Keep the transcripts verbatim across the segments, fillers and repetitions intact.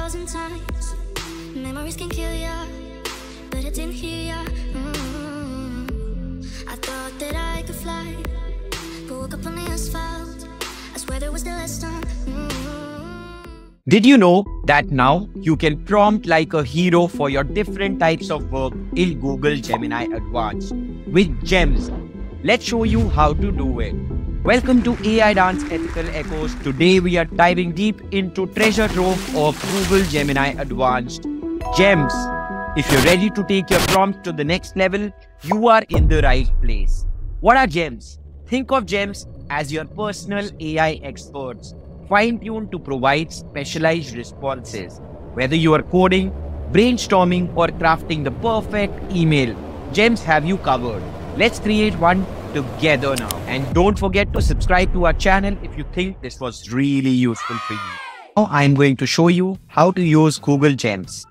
thousand times. Memories can kill ya, but it didn't hear ya. Mm-hmm. I thought that I could fly, but woke up on the asphalt. I swear there was still a storm. Mm-hmm. Did you know that now you can prompt like a hero for your different types of work in Google Gemini Advanced with gems? Let's show you how to do it. Welcome to A I Dance Ethical Echoes. Today we are diving deep into treasure trove of Google Gemini Advanced gems. If you're ready to take your prompt to the next level, you are in the right place. What are gems? Think of gems as your personal A I experts, fine-tuned to provide specialized responses. Whether you are coding, brainstorming, or crafting the perfect email, gems have you covered. Let's create one together now. And don't forget to subscribe to our channel if you think this was really useful for you. Now I'm going to show you how to use Google Gems.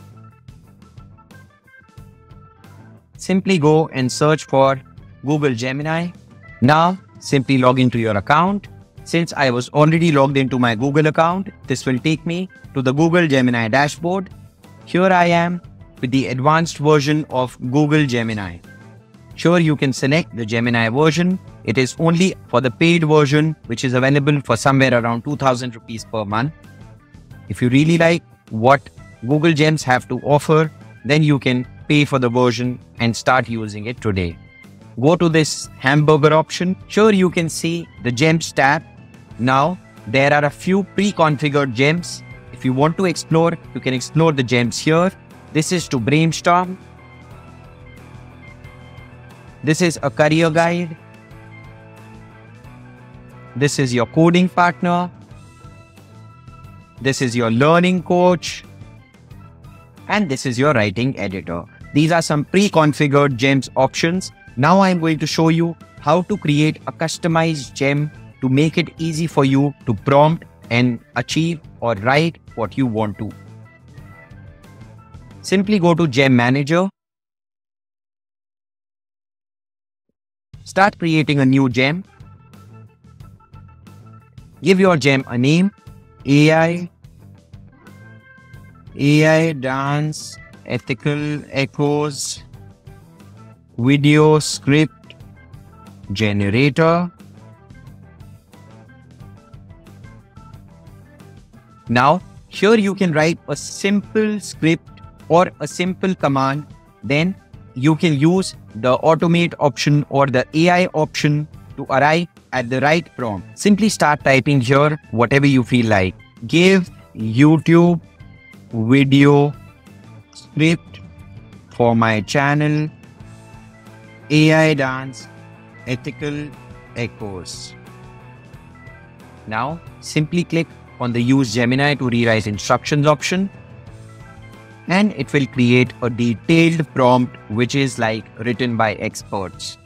Simply go and search for Google Gemini. Now simply log into your account. Since I was already logged into my Google account, this will take me to the Google Gemini dashboard. Here I am with the advanced version of Google Gemini. Sure, you can select the Gemini version. It is only for the paid version, which is available for somewhere around two thousand rupees per month. If you really like what Google Gems have to offer, then you can pay for the version and start using it today. Go to this hamburger option. Sure, you can see the Gems tab. Now, there are a few pre-configured gems. If you want to explore, you can explore the gems here. This is to brainstorm. This is a career guide. This is your coding partner. This is your learning coach. And this is your writing editor. These are some pre-configured gems options. Now I'm going to show you how to create a customized gem to make it easy for you to prompt and achieve or write what you want to. Simply go to Gem Manager. Start creating a new gem. Give your gem a name. A I. A I Dance Ethical Echoes Video Script Generator. Now, here you can write a simple script or a simple command. Then you can use the automate option or the A I option to arrive at the right prompt. Simply start typing here whatever you feel like. Give YouTube video script for my channel A I Dance Ethical Echoes. Now simply click on the Use Gemini to rewrite instructions option, and it will create a detailed prompt which is like written by experts.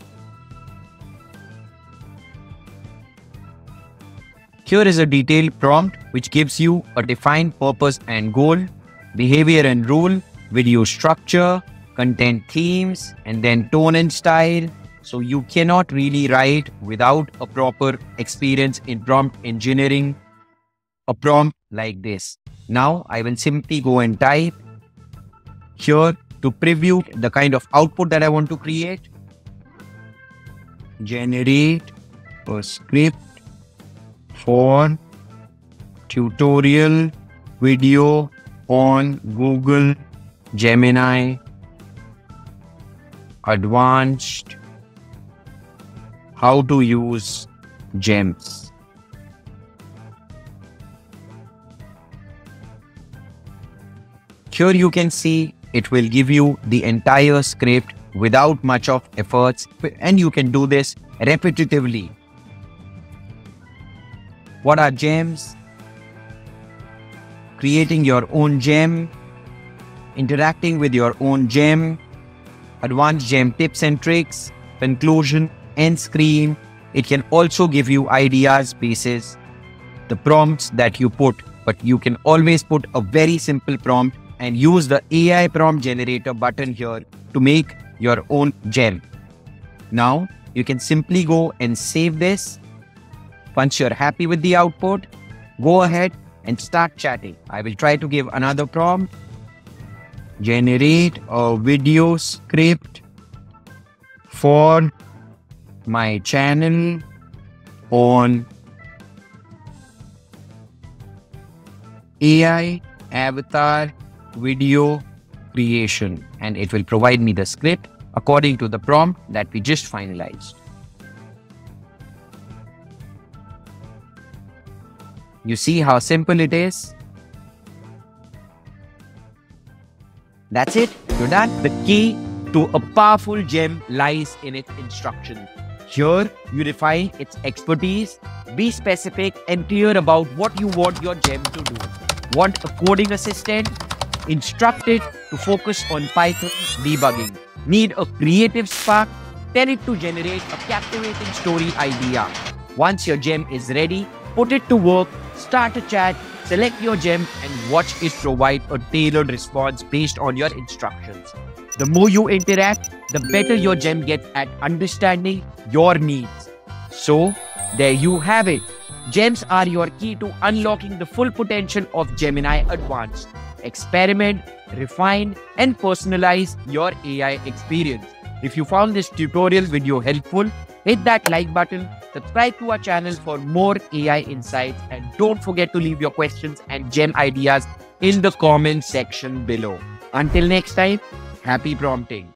Here is a detailed prompt which gives you a defined purpose and goal, behavior and rule, video structure, content themes, and then tone and style. So you cannot really write without a proper experience in prompt engineering a prompt like this. Now I will simply go and type here to preview the kind of output that I want to create. Generate a script for tutorial video on Google Gemini Advanced. How to use gems. Here you can see it will give you the entire script without much of efforts, and you can do this repetitively. What are gems? Creating your own gem, interacting with your own gem, advanced gem tips and tricks, conclusion, end screen. It can also give you ideas basis the prompts that you put, but you can always put a very simple prompt and use the A I prompt generator button here to make your own gem. Now you can simply go and save this. Once you're happy with the output, go ahead and start chatting. I will try to give another prompt. Generate a video script for my channel on A I avatar video creation, and it will provide me the script according to the prompt that we just finalized. You see how simple it is? That's it. You're done. The key to a powerful gem lies in its instructions. Here, you define its expertise, be specific and clear about what you want your gem to do. Want a coding assistant? Instruct it to focus on Python debugging. Need a creative spark? Tell it to generate a captivating story idea. Once your gem is ready, put it to work, start a chat, select your gem and watch it provide a tailored response based on your instructions. The more you interact, the better your gem gets at understanding your needs. So, there you have it. Gems are your key to unlocking the full potential of Gemini Advanced. Experiment, refine, and personalize your A I experience. If you found this tutorial video helpful, hit that like button, subscribe to our channel for more A I insights, and don't forget to leave your questions and gem ideas in the comment section below. Until next time, happy prompting.